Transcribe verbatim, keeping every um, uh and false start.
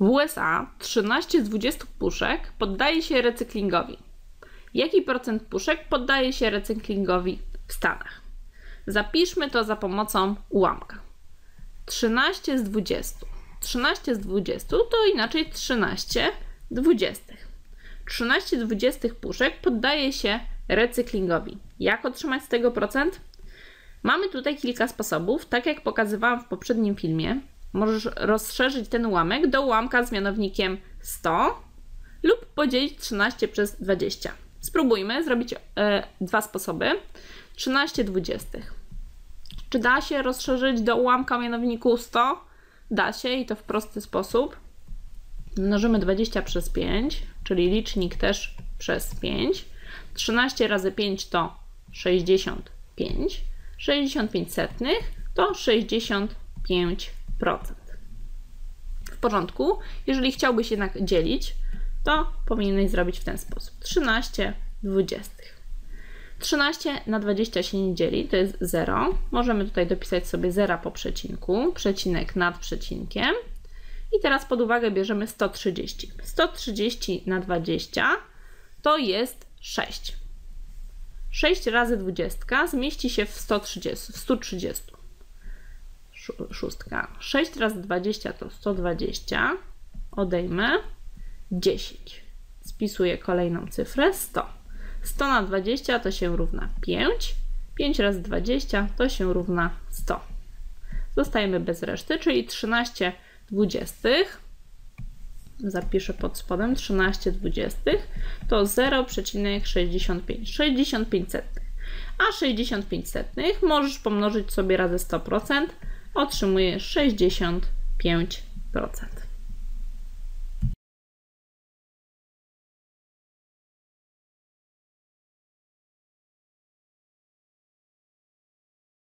W U S A trzynaście z dwudziestu puszek poddaje się recyklingowi. Jaki procent puszek poddaje się recyklingowi w Stanach? Zapiszmy to za pomocą ułamka. trzynaście z dwudziestu. trzynaście z dwudziestu to inaczej trzynaście dwudziestych. trzynaście dwudziestych puszek poddaje się recyklingowi. Jak otrzymać z tego procent? Mamy tutaj kilka sposobów. Tak jak pokazywałam w poprzednim filmie, możesz rozszerzyć ten ułamek do ułamka z mianownikiem sto lub podzielić trzynaście przez dwadzieścia. Spróbujmy zrobić e, dwa sposoby. trzynaście dwudziestych. Czy da się rozszerzyć do ułamka o mianowniku sto? Da się i to w prosty sposób. Mnożymy dwadzieścia przez pięć, czyli licznik też przez pięć. trzynaście razy pięć to sześćdziesiąt pięć. sześćdziesiąt pięć setnych to sześćdziesiąt pięć procent. W porządku. Jeżeli chciałbyś jednak dzielić, to powinieneś zrobić w ten sposób. trzynaście dwudziestych. trzynaście na dwadzieścia się nie dzieli, to jest zero. Możemy tutaj dopisać sobie zera po przecinku, przecinek nad przecinkiem. I teraz pod uwagę bierzemy sto trzydzieści. sto trzydzieści na dwadzieścia to jest sześć. sześć razy dwadzieścia zmieści się w sto trzydzieści. W stu trzydziestu. Szóstka. sześć razy dwadzieścia to sto dwadzieścia. Odejmę dziesięć. Spisuję kolejną cyfrę sto. sto na dwadzieścia to się równa pięć. pięć razy dwadzieścia to się równa sto. Zostajemy bez reszty, czyli trzynaście dwudziestych. Zapiszę pod spodem trzynaście dwudziestych to zero przecinek sześćdziesiąt pięć. sześćdziesiąt pięć setnych. A sześćdziesiąt pięć setnych możesz pomnożyć sobie razy sto procent. Otrzymujesz sześćdziesiąt pięć procent.